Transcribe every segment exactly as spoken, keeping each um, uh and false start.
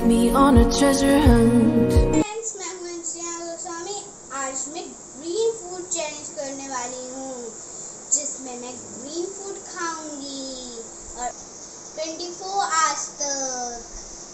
take me on a treasure hunt. Friends, मैं हूं इंसिया गोस्वामी। आज मैं ग्रीन फूड चैलेंज करने वाली हूँ, जिसमें मैं ग्रीन फूड खाऊंगी और चौबीस आवर्स तक।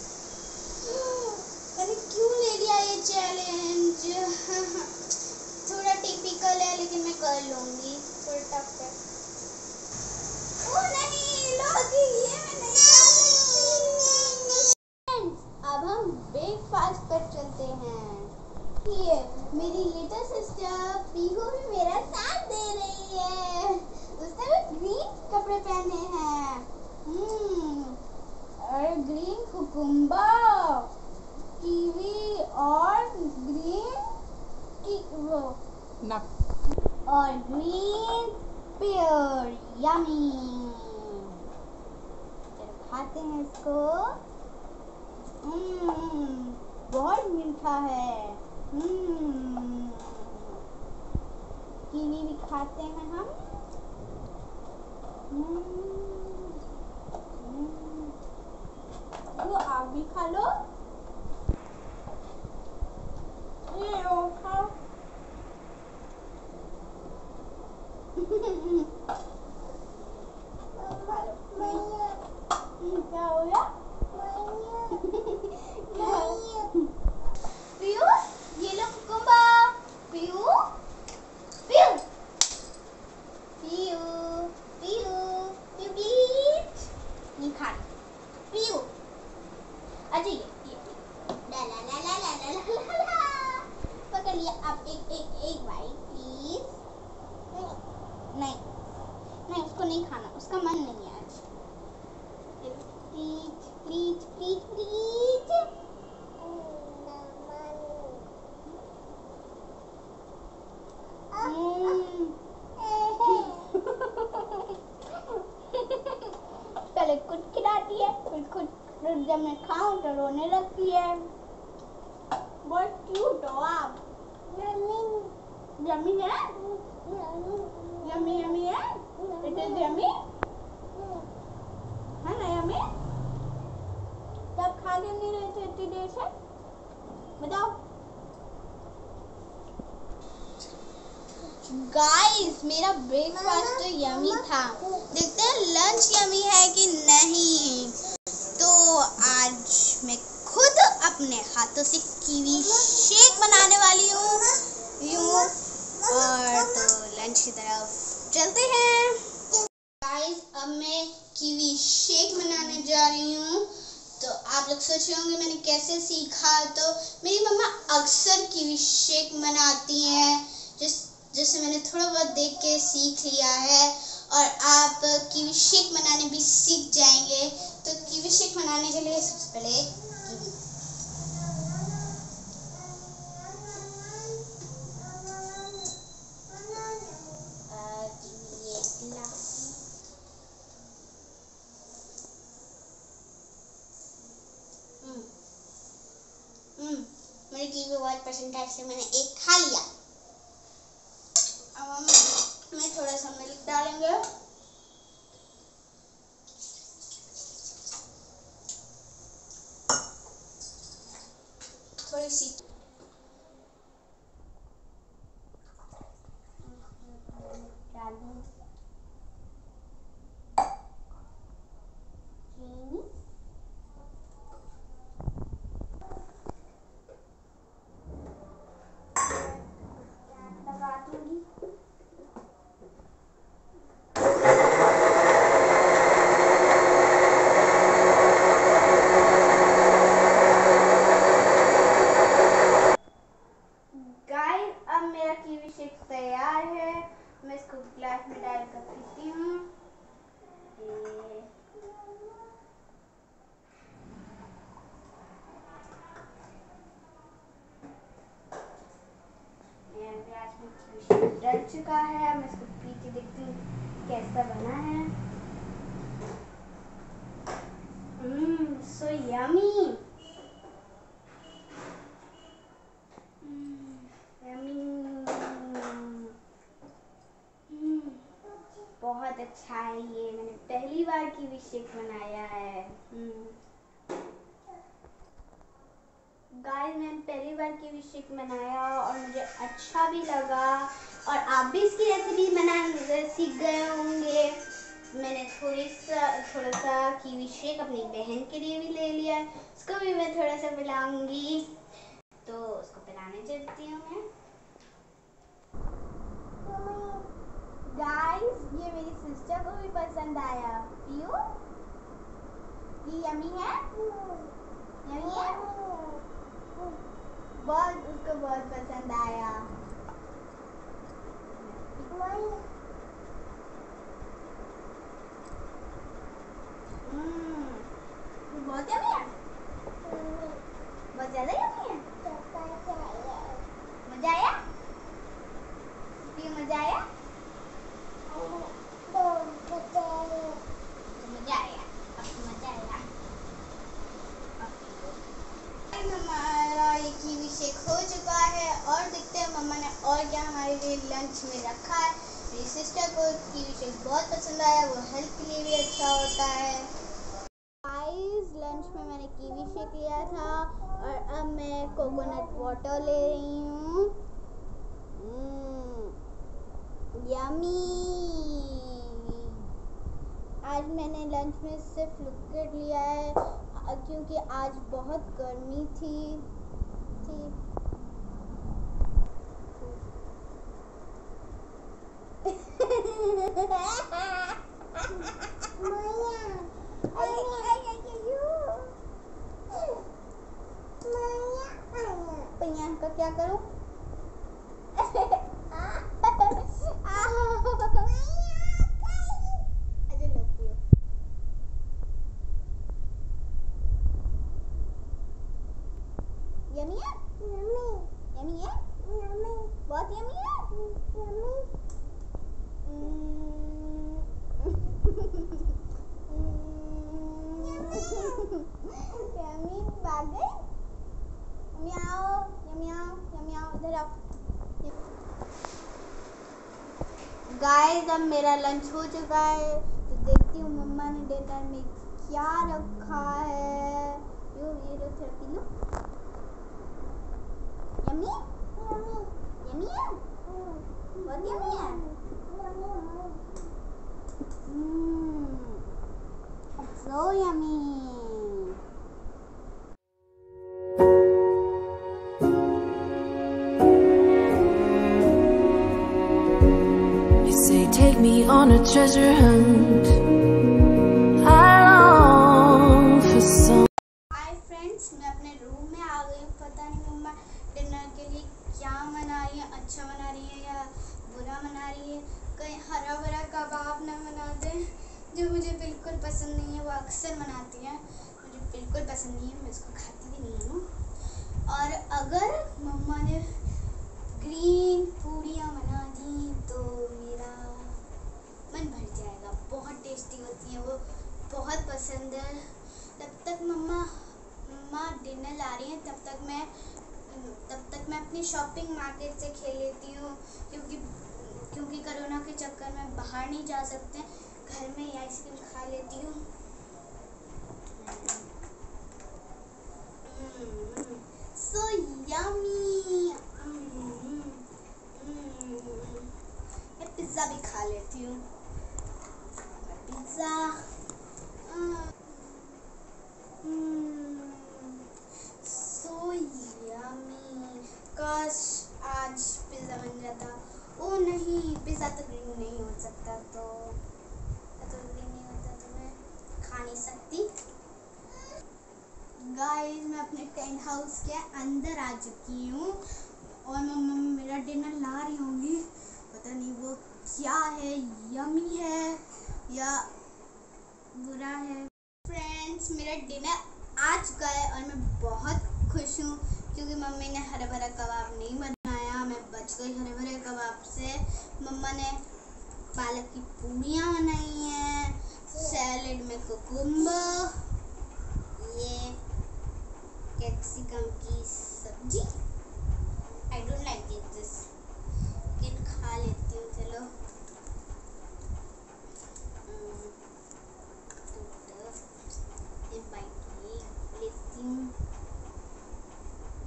मैंने क्यों ले लिया ये चैलेंज? थोड़ा टिपिकल है, लेकिन मैं कर लूंगी। थोड़ा टफ है। ओ नहीं, लोगी, ये मैं नहीं कर सकती। अब हम ब्रेकफास्ट पर चलते हैं। ये मेरी लिटिल सिस्टर पीहू भी मेरा साथ दे रही है। उसने भी ग्रीन कपड़े पहने हैं। हम्म और ग्रीन कुकुम्बर, कीवी और ग्रीन की वो नक और ग्रीन पेयर। यमी। चलो खाते हैं इसको। हम्म बहुत मीठा है। हम्म कीवी भी खाते हैं हम। तो आप भी खा लो। ये लो, खाओ। क्या हो गया? पीयू, ये लो कुकुम्बर। पीयू, पीयू, पीयू, पीयू, पीयू प्लीज। नहीं खाना। पीयू, अच्छा ये ये ला ला ला ला ला ला ला ला ला। पकड़ लिया। आप एक एक एक बाइट प्लीज। नहीं नहीं, उसको नहीं खाना, उसका मन नहीं है आज। Please please please please. पहले खुद खिलाती है, फिर खुद जब मैं खाऊं तो रोने लगती है। बहुत क्यूट हो आप। यम्मी है? यम्मी यम्मी है? इट इज यम्मी है ना? यम्मी? तब खा के नहीं रहे थे इतनी देर से? बताओ गाइस, मेरा ब्रेकफास्ट तो यम्मी था। देखते हैं लंच यम्मी है कि नहीं। तो आज मैं खुद अपने हाथों से कीवी शेक बनाने वाली हूँ यूँ। और तो लंच की तरफ चलते हैं। गाइस, अब मैं कीवी शेक बनाने जा रही हूँ। तो आप लोग सोच रहे होंगे मैंने कैसे सीखा। तो मेरी मम्मा अक्सर कीवी शेक बनाती हैं, जिस जिससे मैंने थोड़ा बहुत देख के सीख लिया है। और आप कीवी शेक बनाने भी सीख जाएंगे। तो कीवी शेक बनाने के लिए सबसे पहले कीवी मेरी कीवी बहुत पसंद है, इसलिए मैंने एक खा लिया। अब हम में थोड़ा सा मिल्क डालेंगे। थोड़ी सी डालूं चीनी। लगा दूंगी। गाइस, अब मेरा कीवी शेक तैयार है। मैं इसको ग्लास में डालकर पीती हूँ। मेरा ग्लास में कीवी शेक डल चुका है। मैं इसको पी के देखती हूँ कैसा बना है। हम्म सो यमी। बहुत अच्छा है ये। मैंने पहली बार कीवी शेक बनाया है। गाइस मैंने पहली बार कीवी शेक बनाया और मुझे अच्छा भी लगा और आप भी इसकी रेसिपी बनाना सीख गए होंगे। मैंने थोड़ी सा थोड़ा सा कीवी शेक अपनी बहन के लिए भी ले लिया है, उसको भी मैं थोड़ा सा पिलाऊंगी। तो उसको पिलाने चलती हूँ मैं। गाइस ये मेरी सिस्टर को भी पसंद आया। पियो, ये यमी है, यमी है, बहुत उसको बहुत पसंद आया। हम्म, बहुत यमी है, बहुत ज्यादा यमी है। मजा आया, मजा आया, मजा आया, मजा आया। हमारा ये कीवी शेक हो चुका है और देखते हैं मम्मा ने और क्या हमारे लिए लंच में रखा है। मेरी सिस्टर को कीवी शेक बहुत पसंद आया, वो हेल्थ के लिए भी अच्छा होता है। गाइस लंच में मैंने कीवी शेक लिया था और अब मैं कोकोनट वाटर ले रही हूँ। यमी। आज मैंने लंच में सिर्फ लिक्विड लिया है क्योंकि आज बहुत गर्मी थी थी पैया का क्या करूं? यमी है, यमी है, बहुत यमी है, यमी भाग गई। यमी आओ, यमी आओ, यमी आओ, इधर आओ। गाइस अब मेरा लंच हो चुका है तो देखती हूँ मम्मा ने डिनर में क्या रखा है। यो ये लो थोड़ा पी लो। यमी यमी है, बहुत यमी है। So yummy. Take me on a treasure hunt. I long for some. Hi friends, मैं अपने रूम में आ गई हूँ। पता नहीं मम्मा डिनर के लिए क्या बना रही है, अच्छा बना रही है या बुरा बना रही है। कहीं हरा भरा कबाब ना बना दे जो मुझे बिल्कुल पसंद नहीं है। वो अक्सर बनाती है, मुझे बिल्कुल पसंद नहीं है, मैं उसको खाती भी नहीं हूँ। और अगर मम्मा ने ग्रीन पूड़ियाँ बना दी तो मेरा मन भर जाएगा। बहुत टेस्टी होती है वो, बहुत पसंद है। तब तक मम्मा मम्मा डिनर ला रही हैं, तब तक मैं तब तक मैं अपनी शॉपिंग मार्केट से खेल लेती हूँ क्योंकि क्योंकि कोरोना के चक्कर में बाहर नहीं जा सकते, घर में ही आइसक्रीम खा लेती हूँ। So yummy. मैं पिज्ज़ा भी खा लेती हूँ। Pizza so yummy. काश आज पिज़्ज़ा बन जाता। ओ नहीं, पिज़्ज़ा तो ग्रीन नहीं हो सकता, तो तो ग्रीन नहीं होता तो मैं खा नहीं सकती। गाइस मैं अपने टेंट हाउस के अंदर आ चुकी हूँ और मम्मा मेरा डिनर ला रही होंगी। पता नहीं वो क्या है, यमी है या बुरा है। फ्रेंड्स मेरा डिनर आ चुका है और मैं बहुत खुश हूँ क्योंकि मम्मी ने हरा भरा कबाब नहीं बनाया। मैं बच गई हरे भरे कबाब से। मम्मा ने पालक की पूड़ियाँ बनाई हैं, सैलेड में कुकुम्बर, ये कैप्सिकम की सब्जी। आई डोंट लाइक दिस, लेकिन खा लेती हूँ। चलो एक बाइट लेती हूँ।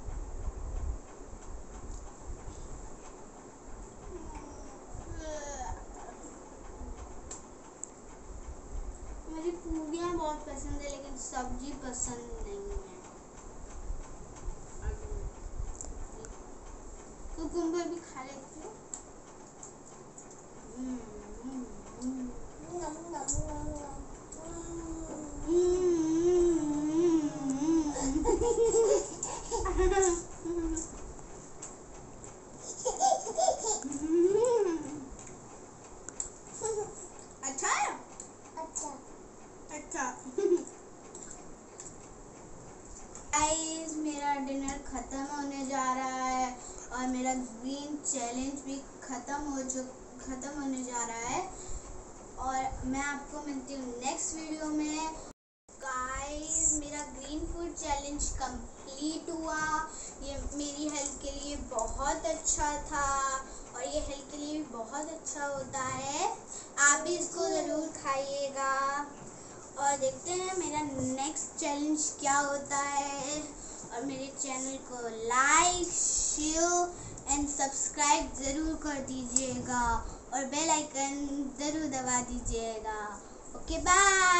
बहुत पसंद है लेकिन सब्जी पसंद नहीं है। कुकुम्बर भी खा लेती हूँ। अच्छा है? अच्छा अच्छा। गाइस मेरा डिनर खत्म होने जा रहा है और मेरा ग्रीन चैलेंज भी खत्म हो चुक खत्म होने जा रहा है और मैं आपको मिलती हूँ नेक्स्ट वीडियो में। गाइस मेरा ग्रीन फूड चैलेंज कंप्लीट हुआ। ये मेरी हेल्थ के लिए बहुत अच्छा था और ये हेल्थ के लिए भी बहुत अच्छा होता है। आप भी इसको ज़रूर खाइएगा और देखते हैं मेरा नेक्स्ट चैलेंज क्या होता है। और मेरे चैनल को लाइक शेयर एंड सब्सक्राइब ज़रूर कर दीजिएगा और बेल आइकन ज़रूर दबा दीजिएगा। Okay bye.